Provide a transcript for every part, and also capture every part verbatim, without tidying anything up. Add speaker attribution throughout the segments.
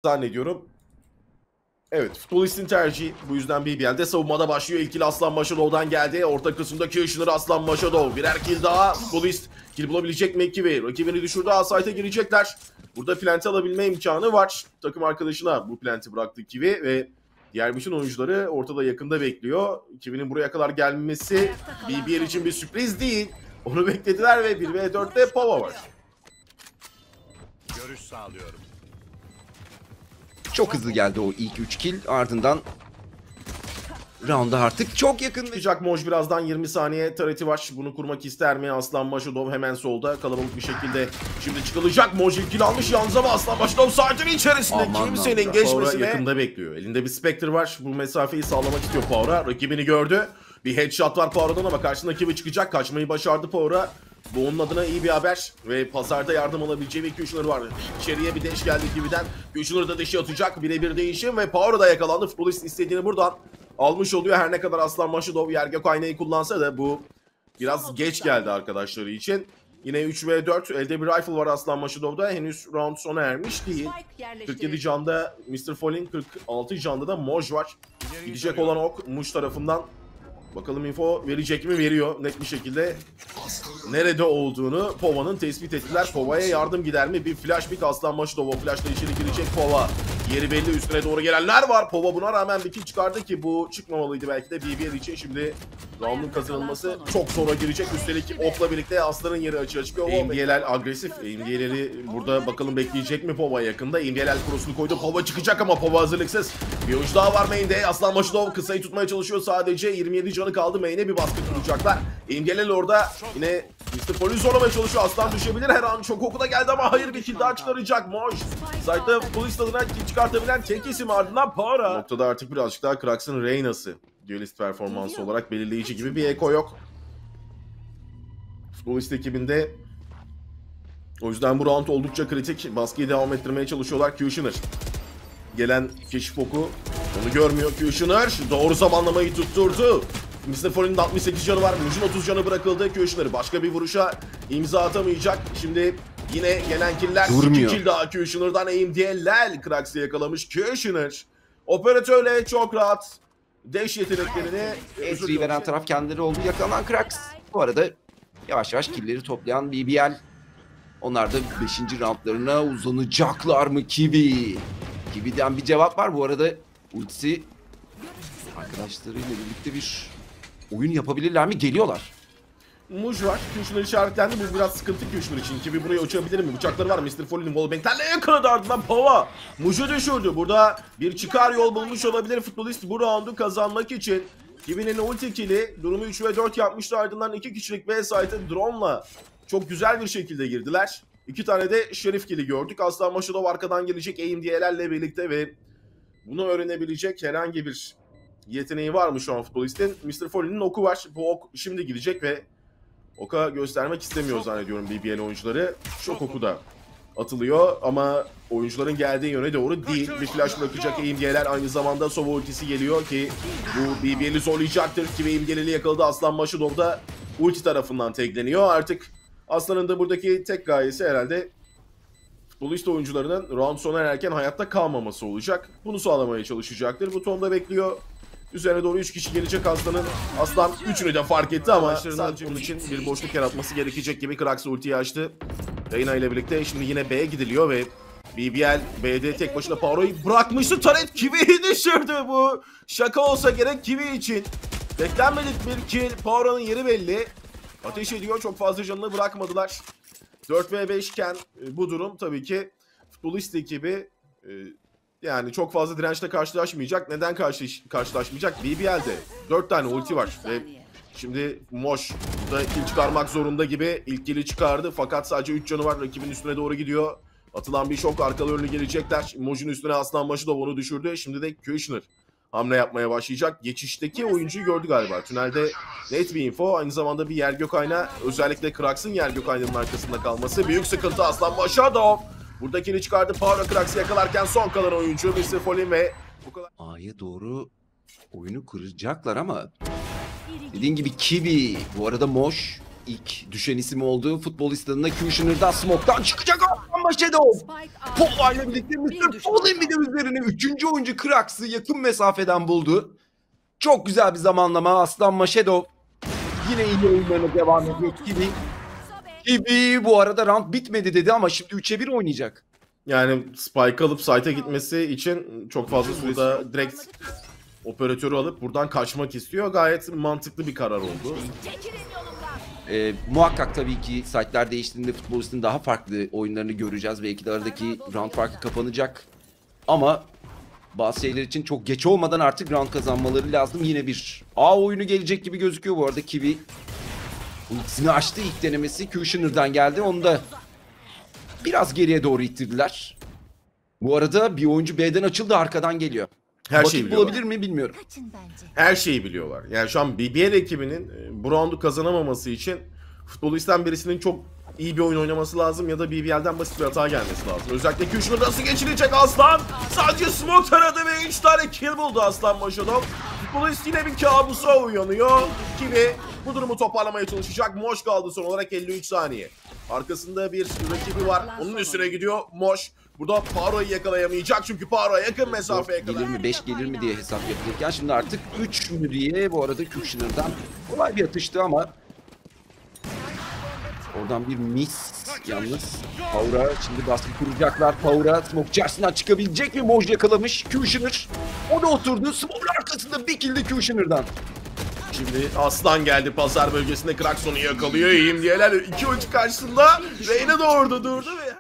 Speaker 1: zannediyorum. Evet, futbolistin tercihi. Bu yüzden B B L'de savunmada başlıyor. İlkili Aslan Maşadov'dan geldi. Orta kısımda Kushner, Aslan Maşadov. Birer kill daha. Futbolist kill bulabilecek mi Kiwi? Rakibini düşürdü. A-site'a girecekler. Burada planti alabilme imkanı var. Takım arkadaşına bu planti bıraktı Kiwi ve diğer bütün oyuncuları ortada yakında bekliyor. Kiwi'nin buraya kadar gelmesi B B L için bir sürpriz değil. Onu beklediler ve bir ve dörtte Pova var.
Speaker 2: Görüş sağlıyorum.
Speaker 3: Çok hızlı geldi o ilk üç kill, ardından round'a artık çok yakın.
Speaker 1: Çıkacak Moj birazdan, yirmi saniye tareti var. Bunu kurmak ister mi? Aslan Maşadov hemen solda kalabalık bir şekilde. Şimdi çıkılacak. Moj ilk kill almış yalnız ama Aslan Maşadov saatin içerisinde
Speaker 3: Aman
Speaker 1: kimsenin
Speaker 3: lan.
Speaker 1: geçmesine
Speaker 3: Power'a
Speaker 1: yakında bekliyor. Elinde bir Spectre var. Bu mesafeyi sağlamak istiyor Power'a. Rakibini gördü. Bir headshot var Power'dan ama karşısında Kiwi çıkacak. Kaçmayı başardı Power'a. Bu onun adına iyi bir haber ve pazarda yardım alabileceği bir Kushner var. İçeriye bir deş geldi Kiwi'den. Kushner da deşi atacak. Birebir değişim ve Power da yakalandı. Futbolist istediğini buradan almış oluyor. Her ne kadar Aslan Maşadov Yergök aynayı kullansa da bu biraz geç geldi arkadaşları için. Yine üç ve dört. Elde bir rifle var Aslan Maşadov'da. Henüz round sona ermiş değil. kırk yedi canda mister Falling, kırk altı canda da Moj var. Gidecek olan ok Muş tarafından. Bakalım info verecek mi? Veriyor net bir şekilde. Nerede olduğunu Pova'nın tespit ettiler. Pova'ya yardım gider mi? Bir flash pick Aslan Maşadov. O flashla içeri girecek Pova. Yeri belli, üstüne doğru gelenler var. Pova buna rağmen bir kill çıkardı ki bu çıkmamalıydı belki de B B L için. Şimdi round'un kazanılması çok sonra girecek. Üstelik okla birlikte Aslan'ın yeri açığa çıkıyor. A M D L agresif. A M D L'leri burada bakalım bekleyecek mi Pova yakında? A M D L cross'unu koydu. Pova çıkacak ama Pova hazırlıksız. Bir oyuncu daha var main'de. Aslan Maşadov kısayı tutmaya çalışıyor sadece. yirmi yedi canı kaldı. Main'e bir baskı kuracaklar. A M D L orada yine mister Falling zorlamaya çalışıyor. Aslan düşebilir her an. Çok oku da geldi ama hayır, bir kill daha çıkaracak Moj. Site'da Futbolist adına kill çıkartabilen tek isim, ardından Para. Noktada artık birazcık daha Krax'ın Reyna'sı duelist performansı olarak belirleyici gibi bir eko yok. Futbolist ekibinde. O yüzden bu round oldukça kritik. Baskıyı devam ettirmeye çalışıyorlar. Kushner. Gelen keşif oku onu görmüyor Kushner. Doğru zamanlamayı tutturdu. mister Falling'in altmış sekiz canı var. Muj'un otuz canı bırakıldı. Kushner başka bir vuruşa imza atamayacak. Şimdi yine gelen killer. iki kill daha Kushner'dan. A M D L Krax'ı yakalamış Kushner. Operatörle çok rahat dash yeteneklerini
Speaker 3: Entry veren taraf kendileri oldu. Yakalanan Krax. Bu arada yavaş yavaş killleri toplayan B B L. Onlar da beşinci roundlarına uzanacaklar mı Kiwi? Kiwi'den bir cevap var. Bu arada ultisi arkadaşlarıyla birlikte bir oyun yapabilirler mi? Geliyorlar.
Speaker 1: Muj var. Kushner işaretlendi. Bu biraz sıkıntı Kushner için. Kiwi buraya uçabilir mi? Bıçakları var. mister Falling'in wallbang'lerle yakaladı, ardından Pova Muj'u düşürdü. Burada bir çıkar yol bulmuş olabilir futbolist bu roundu kazanmak için. Kiwi'nin ulti kill'i durumu üç ve dört yapmıştı. Ardından iki kişilik B site'e drone'la çok güzel bir şekilde girdiler. İki tane de Şerif kill'i gördük. Aslan Maşadov arkadan gelecek A M D L'lerle birlikte ve bunu öğrenebilecek herhangi bir yeteneği var mı şu an futbolistin? mister Falling'in oku var. Bu ok şimdi gidecek ve oka göstermek istemiyor zannediyorum B B L oyuncuları. Şok oku da atılıyor ama oyuncuların geldiği yöne doğru değil. Bir flash bırakacak A M D L'ler, aynı zamanda Sova ultisi geliyor ki bu B B L'i zorlayacaktır ki A M D L'li yakaladı. Aslan Maşadov da ulti tarafından tagleniyor. Artık Aslan'ın da buradaki tek gayesi herhalde futbolist oyuncularının round sona ererken hayatta kalmaması olacak. Bunu sağlamaya çalışacaktır. Bu tonda bekliyor. Üzerine doğru üç kişi gelecek Aslan'ın. Aslan üçünü de fark etti ama sadece onun için bir boşluk yaratması gerekecek gibi. Krax ultiyi açtı. Reyna ile birlikte şimdi yine B'ye gidiliyor ve B B L B'de tek başına Power'ı bırakmıştı. Taret Kiwi'yi düşürdü bu. Şaka olsa gerek Kiwi için. Beklenmedik bir kill. Power'ın yeri belli. Ateş ediyor. Çok fazla canını bırakmadılar. dört ve beş iken bu durum tabii ki futbolist ekibi yani çok fazla dirençle karşılaşmayacak. Neden karşı, karşılaşmayacak? B B L'de dört tane ulti var ve şimdi Moş da kill çıkarmak zorunda gibi. İlk kill'i çıkardı fakat sadece üç canı var. Rakibin üstüne doğru gidiyor. Atılan bir şok, arkalı önlü gelecekler. Moj'un üstüne Aslan Maşadov onu düşürdü. Şimdi de Kushner hamle yapmaya başlayacak. Geçişteki oyuncuyu gördü galiba. Tünelde net bir info. Aynı zamanda bir Yergök ayna. Özellikle Krax'ın Yergök aynanın arkasında kalması büyük sıkıntı. Aslan Maşadov buradakini çıkardı. Power Krax'ı yakalarken son kalan oyuncu mister Falling ve bu kadar.
Speaker 3: A'ya doğru oyunu kuracaklar ama dediğin gibi Kiwi. Bu arada Moş ilk düşen isim oldu. Futbolist adına Kushner'da smoke'tan çıkacak. Maşedov. Pova ile birlikte mister Fallen bir de üzerine üçüncü oyuncu Krax'ı yakın mesafeden buldu. Çok güzel bir zamanlama. Aslan Maşedov yine iyi oyunlarına devam ediyor gibi. Gibi bu arada round bitmedi dedi ama şimdi üçe bir oynayacak.
Speaker 1: Yani Spike alıp site'a gitmesi için çok fazla sürede direkt operatörü alıp buradan kaçmak istiyor. Gayet mantıklı bir karar oldu.
Speaker 3: Ee, muhakkak tabii ki site'ler değiştiğinde futbolistin daha farklı oyunlarını göreceğiz. Belki de aradaki round farkı kapanacak. Ama bazı şeyler için çok geç olmadan artık round kazanmaları lazım. Yine bir A oyunu gelecek gibi gözüküyor bu arada. Kiwi ultisini açtı, ilk denemesi Kushner'dan geldi. Onu da biraz geriye doğru ittirdiler. Bu arada bir oyuncu B'den açıldı, arkadan geliyor.
Speaker 1: Her
Speaker 3: Vakit
Speaker 1: şeyi biliyorlar.
Speaker 3: bulabilir mi bilmiyorum.
Speaker 1: Her şeyi biliyorlar. Yani şu an B B L ekibinin e, bu roundu kazanamaması için futbolistten birisinin çok iyi bir oyun oynaması lazım ya da B B L'den basit bir hata gelmesi lazım. Özellikle Kushner nasıl geçirecek Aslan? Sadece smoke taradı ve üç tane kill buldu Aslan Maşadov. Futbolist yine bir kabusa uyanıyor. Kiwi bu durumu toparlamaya çalışacak. Moş kaldı son olarak elli üç saniye. Arkasında bir rakibi var. Onun üstüne gidiyor Moş. Burada Paro'yu yakalayamayacak çünkü Paro yakın mesafeye
Speaker 3: Gelir
Speaker 1: kadar.
Speaker 3: mi beş gelir mi diye hesap yapılırken şimdi artık üç mü diye bu arada Kushner'dan kolay bir atıştı ama oradan bir miss yalnız. Power'a şimdi baskı kuracaklar. Power'a smoke içerisinden çıkabilecek mi? Moj yakalamış Kushner. O da oturdu. Smoke'un arkasında bir kill de Kushner'dan.
Speaker 1: Şimdi Aslan geldi pazar bölgesinde, Kraxon'u yakalıyor. İyiyim diyeler iki oyuncu karşısında. Reyna da orada durdu ve...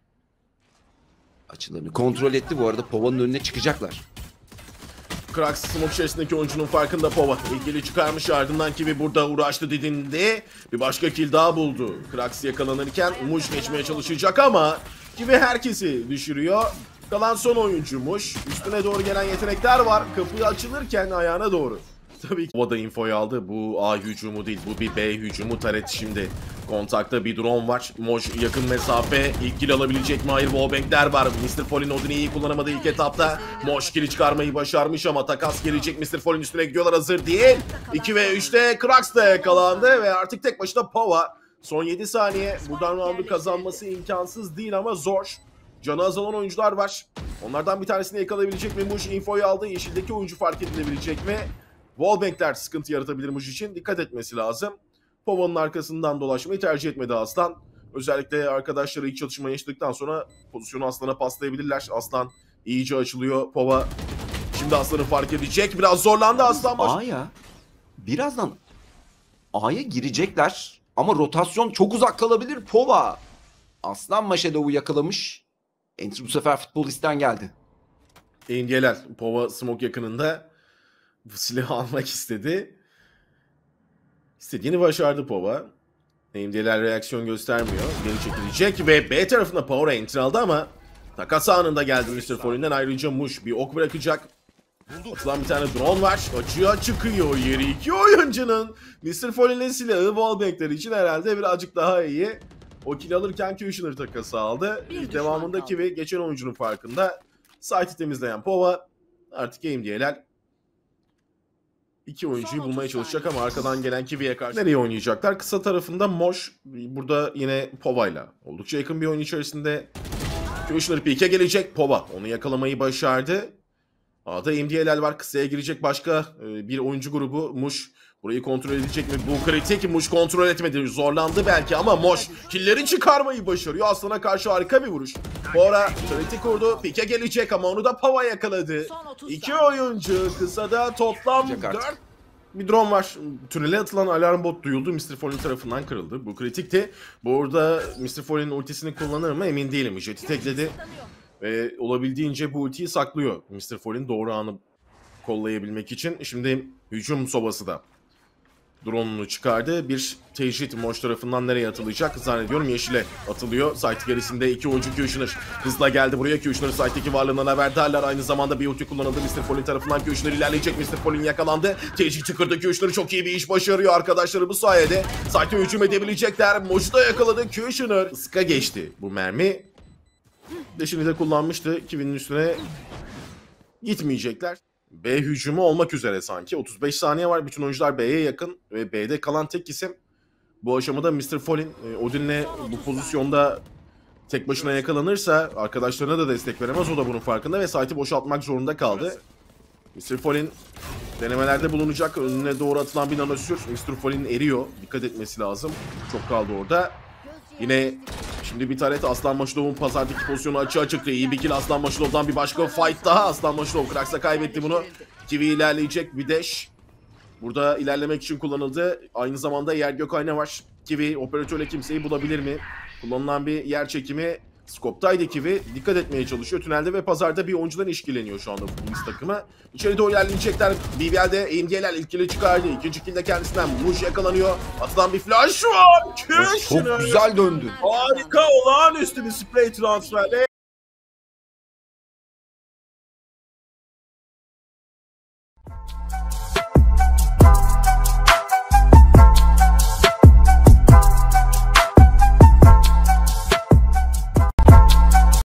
Speaker 3: Açılarını kontrol etti. Bu arada Pova'nın önüne çıkacaklar.
Speaker 1: Krax smoke içerisindeki oyuncunun farkında Pova. İlgili çıkarmış, ardından Kiwi burada uğraştı didindi. Bir başka kill daha buldu. Krax yakalanırken Muş geçmeye çalışacak ama Kiwi herkesi düşürüyor. Kalan son oyuncu Muş. Üstüne doğru gelen yetenekler var. Kapı açılırken ayağına doğru. Tabii ki Pova da infoyu aldı. Bu A hücumu değil, bu bir B hücumu. Taret şimdi kontakta, bir drone var. Moj yakın mesafe. İlk kill alabilecek mi? Hayır, wallbang'ler var. mister Fallen Odin'i iyi kullanamadı ilk etapta. Moj kill'i çıkarmayı başarmış ama takas gelecek. mister Fallen üstüne gidiyorlar, hazır değil. iki ve üçte Krax da yakalandı ve artık tek başına Pova. Son yedi saniye. Buradan roundu kazanması imkansız değil ama zor. Canı azalan oyuncular var. Onlardan bir tanesini yakalayabilecek mi? Muj infoyu aldı. Yeşildeki oyuncu fark edilebilecek mi? Wallbang'ler sıkıntı yaratabilir Muj için. Dikkat etmesi lazım. Pova'nın arkasından dolaşmayı tercih etmedi Aslan. Özellikle arkadaşları ilk çatışma yaşadıktan sonra pozisyonu Aslan'a paslayabilirler. Aslan iyice açılıyor. Pova şimdi Aslan'ı fark edecek. Biraz zorlandı Aslan. Baş...
Speaker 3: A'ya birazdan A'ya girecekler ama rotasyon çok uzak kalabilir. Pova Aslan Maşedov'u yakalamış. Entry bu sefer futbolistten geldi.
Speaker 1: Engeler. Pova smoke yakınında bu silahı almak istedi. İstediğini başardı Pova. M D'ler reaksiyon göstermiyor. Geri çekilecek ve B tarafında Power entry aldı ama takas anında geldi mister Fallen'den. Ayrıca Muş bir ok bırakacak. Atılan bir tane drone var. Açığa çıkıyor yeri. İki oyuncunun mister Fallen'in silahı wallbang'ler için herhalde birazcık daha iyi. O kill alırken Kushner takası aldı. Devamında Kiwi geçen oyuncunun farkında. Site'i temizleyen Pova artık M D'ler İki oyuncuyu bulmaya çalışacak ama arkadan gelen Kiwi'ye karşı nereye oynayacaklar? Kısa tarafında Moş burada yine Pova'yla oldukça yakın bir oyun içerisinde. Kushner peek'e gelecek. Pova onu yakalamayı başardı. A'da M D L L var. Kısaya girecek başka bir oyuncu grubu. Muş burayı kontrol edecek mi? Bu kritik. Muş kontrol etmedi. Zorlandı belki ama Moş killleri çıkarmayı başarıyor. Aslan'a karşı harika bir vuruş. Bora kritik kurdu. Peek'e gelecek ama onu da Pova yakaladı. İki oyuncu kısada toplam dört. Bir drone var. Tünele atılan alarm bot duyuldu. mister Fallen tarafından kırıldı. Bu kritikti. Bu arada mister Fallen'in ultisini kullanır mı emin değilim. Jet'i tekledi. Ve olabildiğince bu ultiyi saklıyor mister Fallen doğru anı kollayabilmek için. Şimdi hücum sobası da drone'unu çıkardı. Bir tecrit Moş tarafından nereye atılacak? Zannediyorum yeşile atılıyor. Site gerisinde iki oyuncu Kushner hızla geldi buraya. Kushner site'deki varlığından haberdarlar. Aynı zamanda bir ulti kullanıldı. mister Fallen tarafından Kushner ilerleyecek. mister Fallen yakalandı. Tecrit çıkırdı. Kushner çok iyi bir iş başarıyor. Arkadaşları bu sayede site'e hücum edebilecekler. Moş'u da yakaladı. Kushner ıska geçti bu mermi. Deşini de kullanmıştı. Kiwi'nin üstüne gitmeyecekler. B hücumu olmak üzere sanki. otuz beş saniye var. Bütün oyuncular B'ye yakın. Ve B'de kalan tek isim bu aşamada mister Fallen. Odin'le bu pozisyonda tek başına yakalanırsa arkadaşlarına da destek veremez. O da bunun farkında ve site'i boşaltmak zorunda kaldı. mister Fall'in denemelerde bulunacak. Önüne doğru atılan bir nanosür. mister Fall'in eriyor. Dikkat etmesi lazım. Çok kaldı orada. Yine şimdi bir taret Aslan Maşlov'un pazardaki pozisyonu açığa çıktı. İyi bir kill Aslan Maşlov'dan, bir başka fight daha. Aslan Maşlov Krax'a kaybetti bunu. Kiwi ilerleyecek, bir dash. Burada ilerlemek için kullanıldı. Aynı zamanda yer gök ayna var. Kiwi operatörle kimseyi bulabilir mi? Kullanılan bir yer çekimi. Scope'daydı Kiwi. Dikkat etmeye çalışıyor. Tünelde ve pazarda bir oyuncudan işkileniyor şu anda Futbolist takımı. İçeri doğru ilerleyecekler. B B L'de A M G'ler ilk kill'i çıkardı. İkinci kill de kendisinden Muj yakalanıyor. Atılan bir flash var.
Speaker 3: Çok güzel döndü.
Speaker 1: Harika, olağanüstü bir spray transferle